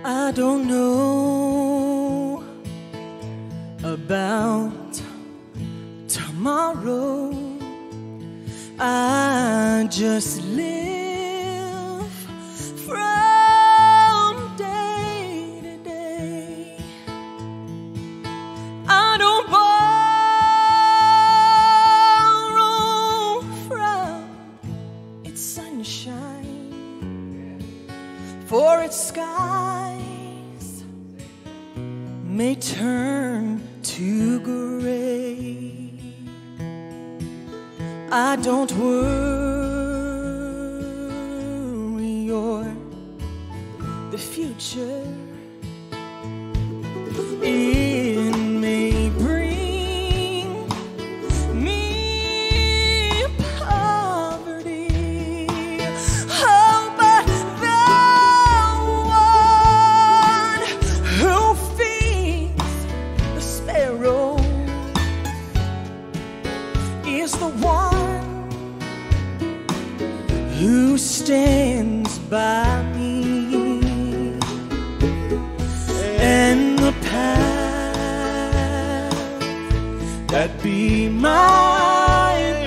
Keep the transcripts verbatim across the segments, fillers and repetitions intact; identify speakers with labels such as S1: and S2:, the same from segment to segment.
S1: I don't know about tomorrow. I just live from day to day. I don't borrow from its sunshine, for its skies may turn to gray. I don't worry or the future. It may bring me poverty. Oh, but the one who feeds the sparrow is the one who stands by me, and the path that be my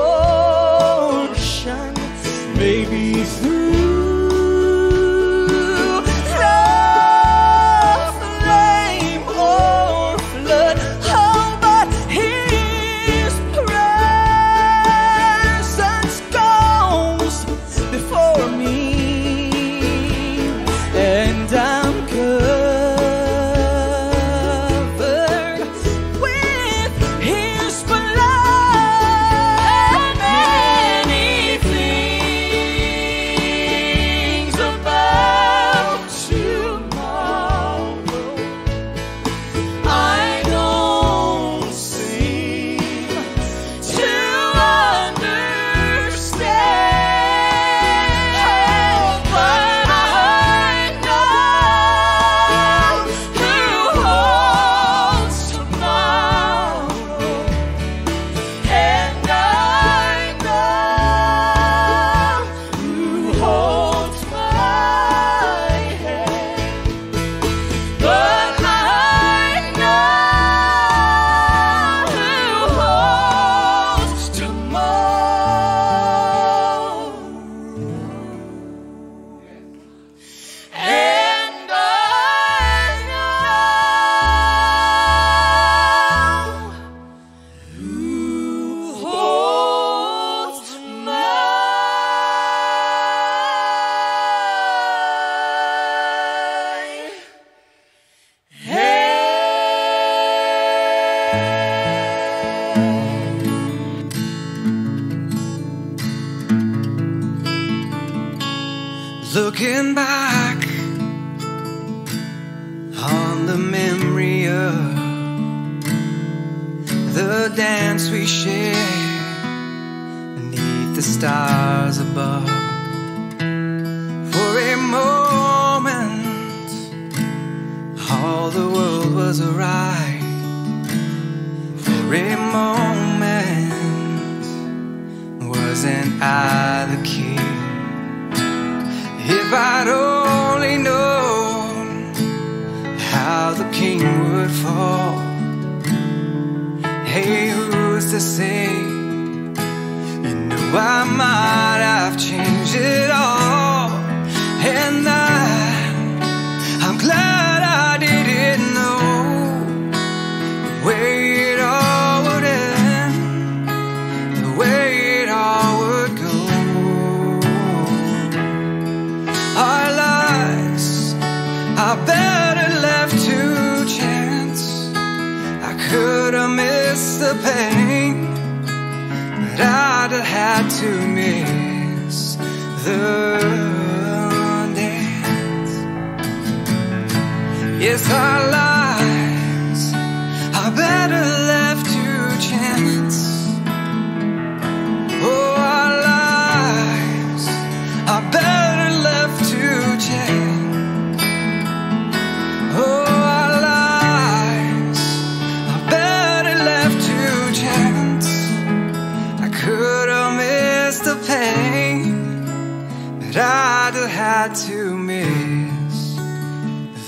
S1: ocean may be through the flame or flood. Oh, but His presence goes before me, and I'm covered with His blood. Many things about tomorrow I don't seem to understand, but I know who holds tomorrow, and I know who holds my hand, but I know who holds tomorrow, and I know who holds my
S2: Looking back on the memory of the dance we shared beneath the stars above. For a moment, all the world was right. For a moment, wasn't I the king? If I'd only known how the king would fall. Hey, who's to say? You know I might have changed it all, and I, I'm glad I didn't know the way it all would end, the way it all would go. Our lives are better left to chance. I could have missed the pain, but I'd have had to miss the dance. Yes, our lives are better left to chance. Oh, our lives are better left to chance. Oh, our lives are better left to chance. I could have missed the pain, but I'd have had to miss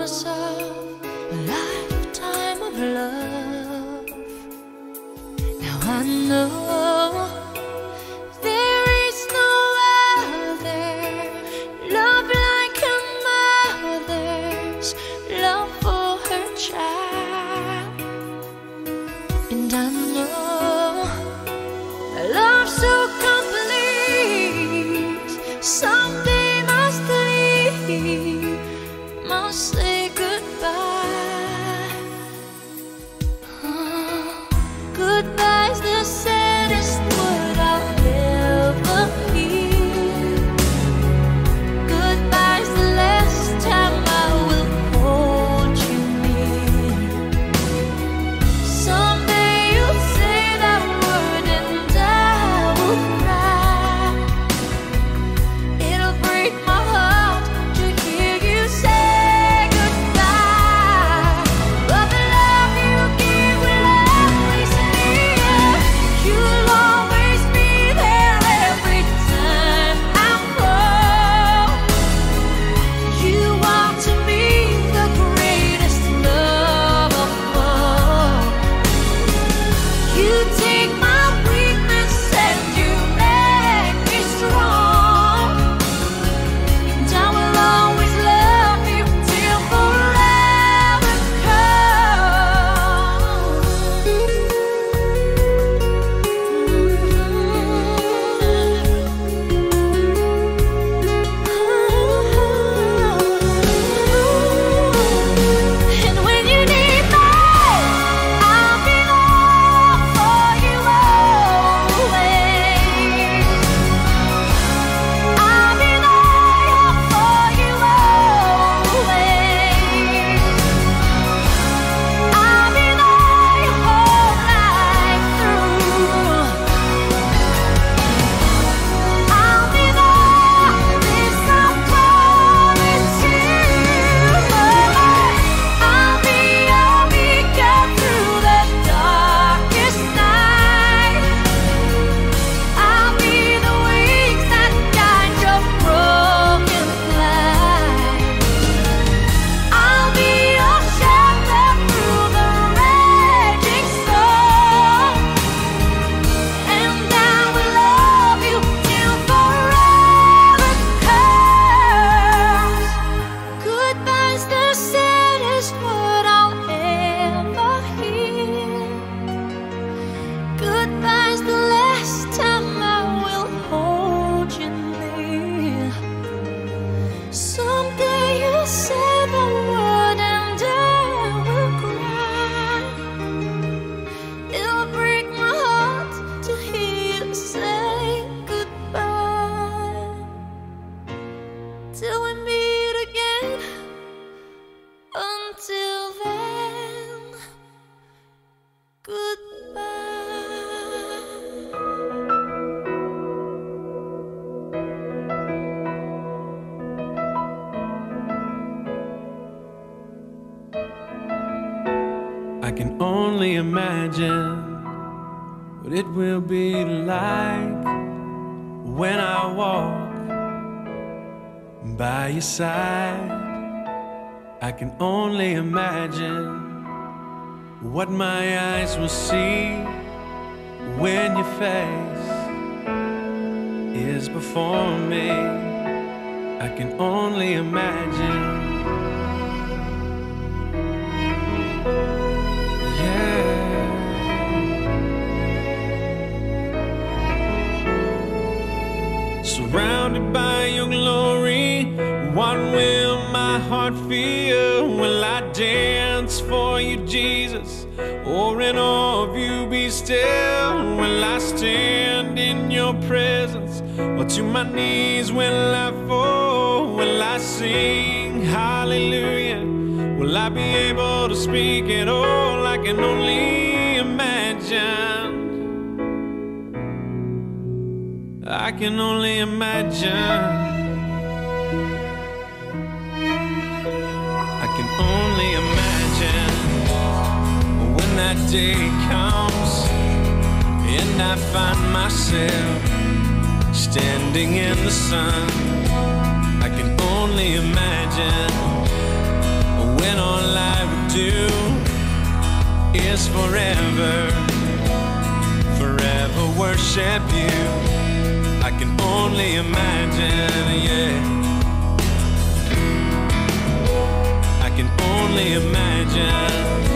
S1: promise of a lifetime of love. Now I know there is no other love like a mother's love for her child. And I know a love so complete someday must leave, must say goodbye. Oh, goodbye's the saddest word I'll ever hear. Goodbye's the last time I will hold you near. Someday you'll say that word and I will cry. It'll break my heart to hear you say goodbye. But the love you give will always near. You'll always be there every time I fall. You are to me the greatest love of all. You take my weakness and you make me strong. And I will always love you till forever comes. And when you need me, I'll be there for you always. I'll be there for you always. I'll be there your whole life through. I'll be there, this I promise you. I'll be your beacon through the darkest night. I'll be the wings that guide your broken flight. I'll be your shelter through the raging storm. And I will love you till forever comes. Goodbye's the saddest word I'll ever hear. Goodbye's the last time I will hold you near. Someday you'll say the word and I will cry. It'll break my heart to hear you say goodbye. Till we meet again, until then, goodbye.
S2: I can only imagine what it will be like when I walk by your side. I can only imagine what my eyes will see when your face is before me. I can only imagine. Surrounded by your glory, what will my heart feel? Will I dance for you, Jesus? Or in awe of you be still? Will I stand in your presence? Or to my knees will I fall? Will I sing hallelujah? Will I be able to speak at all? I can only imagine. I can only imagine. I can only imagine when that day comes and I find myself standing in the sun. I can only imagine
S3: when all I would do is forever, forever worship you. I can only imagine, yeah. I can only imagine.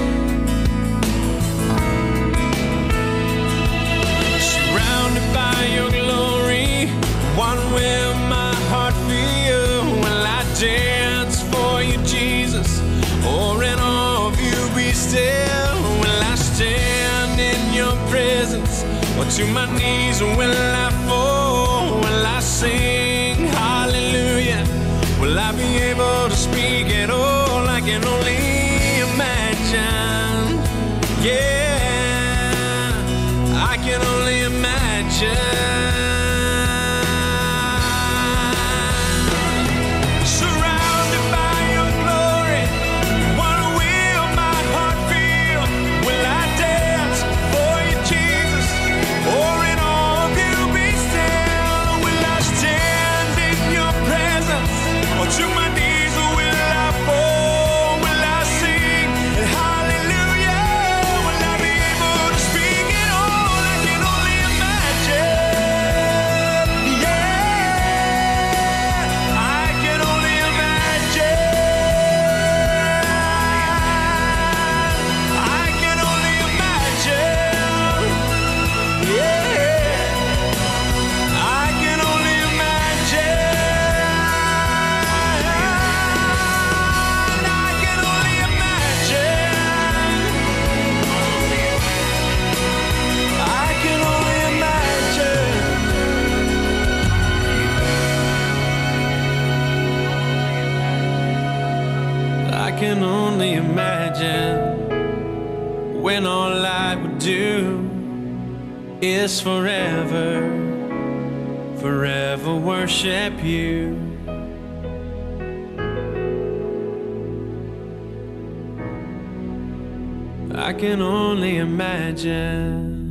S3: Surrounded by your glory, what will my heart feel? Will I dance for you, Jesus? Or in awe of you be still? Will I stand in your presence? Or to my knees will I fall? Will I sing hallelujah? Will I be able to speak at all? I can only imagine. Yeah, I can only imagine. Surrounded by your glory, what will my heart feel? Will I dance for you, Jesus? Or in awe of you be still? Will I stand in your presence? Or to my knees will I fall? Will I sing hallelujah? Will I be able to speak at all? I can only imagine. Yeah, I can only imagine. I can only imagine. Yeah, I can only imagine. I can only imagine. I can only imagine. I can only imagine when all I would do is forever, forever worship you. I can only imagine.